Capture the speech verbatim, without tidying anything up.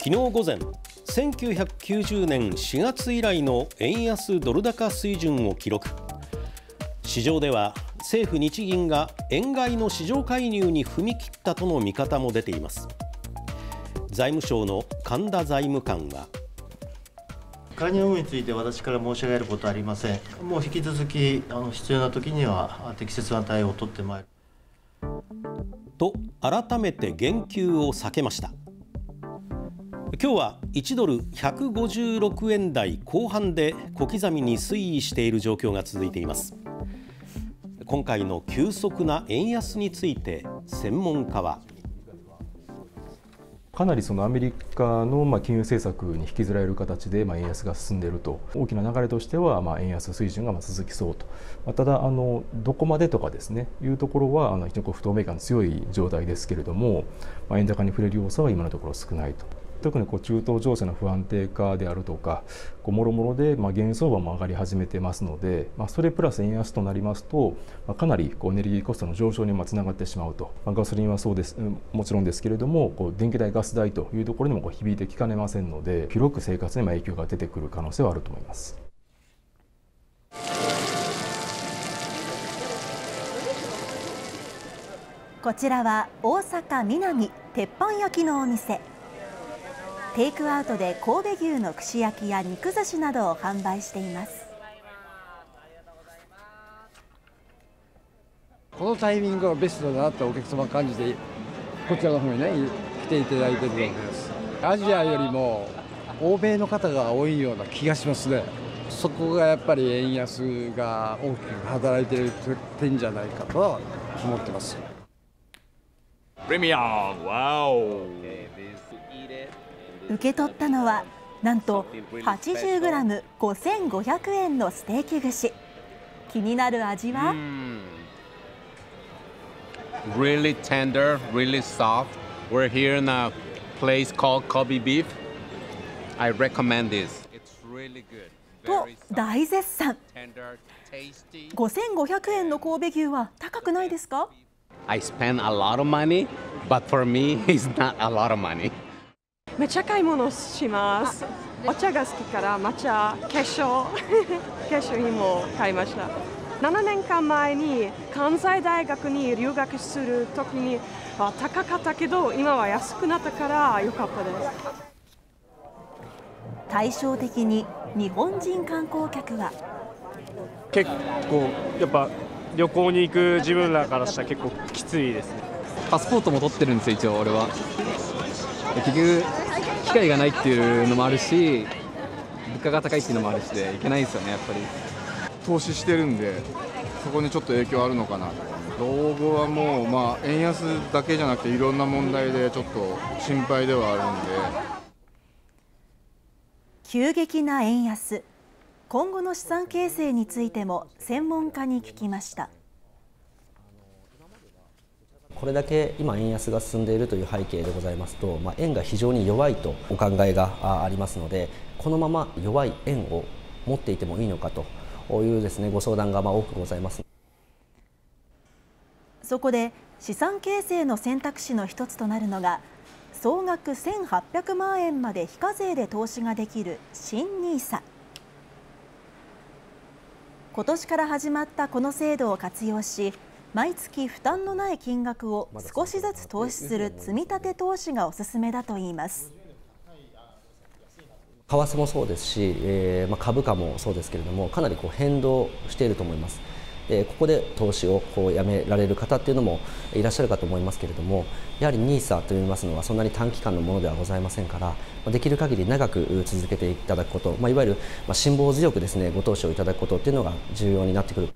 昨日午前、せんきゅうひゃくきゅうじゅうねんしがつ以来の円安ドル高水準を記録。市場では政府・日銀が円買いの市場介入に踏み切ったとの見方も出ています。財務省の神田財務官は、 介入について私から申し上げることはありません。もう引き続きあの必要な時には適切な対応を取ってまいると改めて言及を避けました。今日はいちドルひゃくごじゅうろくえん台後半で小刻みに推移している状況が続いています。今回の急速な円安について専門家は、 かなりそのアメリカのまあ金融政策に引きずられる形でまあ円安が進んでいると、大きな流れとしてはまあ円安水準がまあ続きそうと、まあ、ただあのどこまでとかですねいうところはあの非常に不透明感強い状態ですけれども、まあ、円高に触れる要素は今のところ少ないと。特にこう中東情勢の不安定化であるとか、こうもろもろでまあ原油相場も上がり始めてますので、まあ、それプラス円安となりますと、まあ、かなりこうエネルギーコストの上昇にまあつながってしまうと、まあ、ガソリンはそうです、もちろんですけれども、こう電気代、ガス代というところにもこう響いてきかねませんので、広く生活にまあ影響が出てくる可能性はあると思います。 こちらは大阪・ミナミ鉄板焼きのお店。テイクアウトで神戸牛の串焼きや肉寿司などを販売しています。 このタイミングがベストだなってお客様感じて、こちらの方にね来ていただいているわけです。アジアよりも欧米の方が多いような気がしますね。そこがやっぱり円安が大きく働いている点じゃないかとは思ってます。 プレミアム、ワオ。 受け取ったのはなんと はちじゅうグラムごせんごひゃくえんのステーキ串。気になる味は、 mm. Really tender, really soft. We're here in a place called Kobe Beef. I recommend this. It's really good. と大絶賛。ごせんごひゃくえんの神戸牛は高くないですか？ I spend a lot of money, but for me, it's not a lot of money. めっちゃ買い物します。お茶が好きから抹茶、化粧、化粧品も買いました。ななねんかんまえに関西大学に留学するときに高かったけど、今は安くなったから良かったです。 対照的に日本人観光客は、 結構やっぱ旅行に行く自分らからしたら結構きついですね。 パスポートも取ってるんですよ、一応俺は。結局機会がないっていうのもあるし、物価が高いっていうのもあるしでいけないですよね。やっぱり投資してるんで、そこにちょっと影響あるのかな。老後はもう、まあ、円安だけじゃなくていろんな問題でちょっと心配ではあるんで。 急激な円安、今後の資産形成についても専門家に聞きました。 これだけ今円安が進んでいるという背景でございますと、まあ、円が非常に弱いとお考えがありますので、このまま弱い円を持っていてもいいのかというですね、ご相談がまあ多くございます。 そこで資産形成の選択肢の一つとなるのが、総額せんはっぴゃくまんえんまで非課税で投資ができる新ニーサ。今年から始まったこの制度を活用し、毎月負担のない金額を少しずつ投資する積み立て投資がおすすめだといいます。 為替もそうですし、えーまあ、株価もそうですけれども、かなりこう変動していると思います。でここで投資をこうやめられる方っていうのもいらっしゃるかと思いますけれども、やはりニーサといいますのはそんなに短期間のものではございませんから、できる限り長く続けていただくこと、まあ、いわゆる辛抱強くですねご投資をいただくことっていうのが重要になってくる。